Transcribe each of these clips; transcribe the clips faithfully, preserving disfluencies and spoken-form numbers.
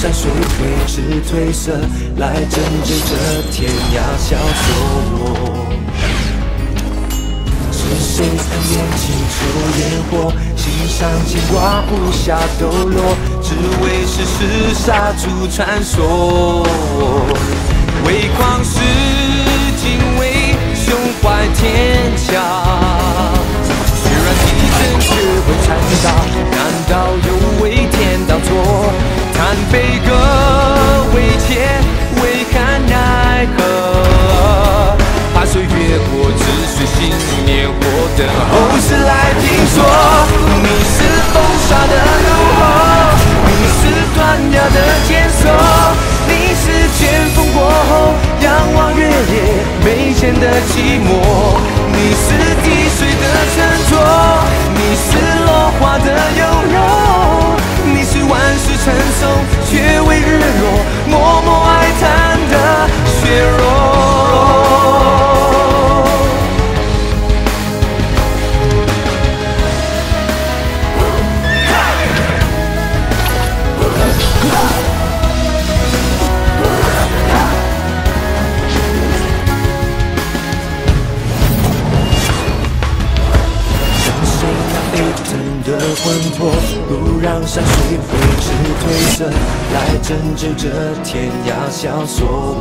山水绘制褪色，来拯救这天涯小说。是谁曾念清楚烟火，心上牵挂无暇抖落，只为世事杀出传说。为旷世敬畏，胸怀天下。虽然地震却会颤抖，难道又为天道错？叹悲歌为切，为看奈何？怕岁月过，只随心灭火，等后世来评说。你是风沙的怒吼，你是断崖的坚守，你是卷风过后仰望月夜眉间的寂寞，你是滴水的沉着，你是落花的优柔，你是万世成诵却为日落，默默哀叹的血肉。的魂魄，不让山水绘制褪色，来拯救这天涯小说。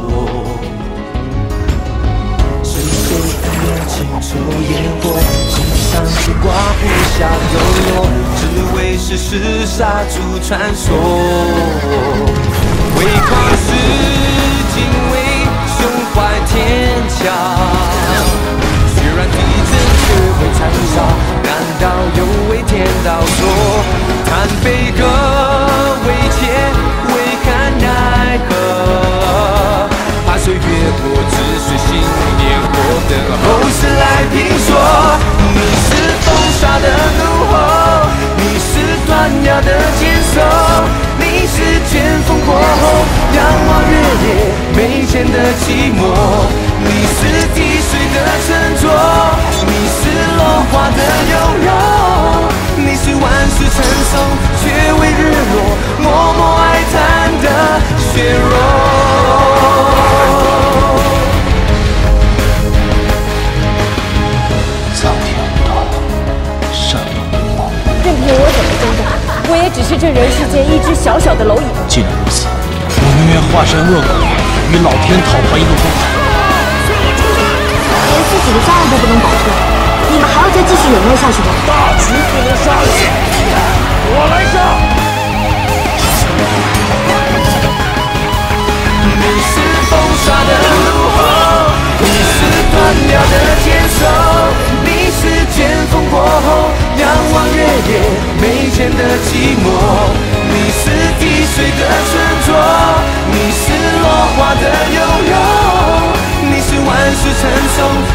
是谁曾念清楚烟火，心上牵挂不暇抖落，只为世事杀出传说。为旷世敬畏，胸怀天下。虽然地震却会残烧，难道又为天道错？叹悲歌为切，为看奈何？怕岁月过，只随心灭火，等后世来评说。你是风沙的怒吼，你是断崖的坚守，你是卷风过后仰望月夜眉间的寂寞。你是滴水的沉着，你是落花的优柔，你是万世成诵却为日落，默默哀叹的血肉。 苍天不断，善恶不报。 任凭我怎么挣扎，我也只是这人世间一只小小的蝼蚁。 既然如此，我宁愿化身恶鬼，与老天讨还一个公道。 连自己的家人都不能保护，你们还要再继续忍耐下去吗？ 大局不能杀人，我来杀！ 你是风沙的怒吼，你是断崖的坚守，你是卷风过后仰望月夜眉间的寂寞，你是滴水的沉着，你是落花的优柔，你是万世成诵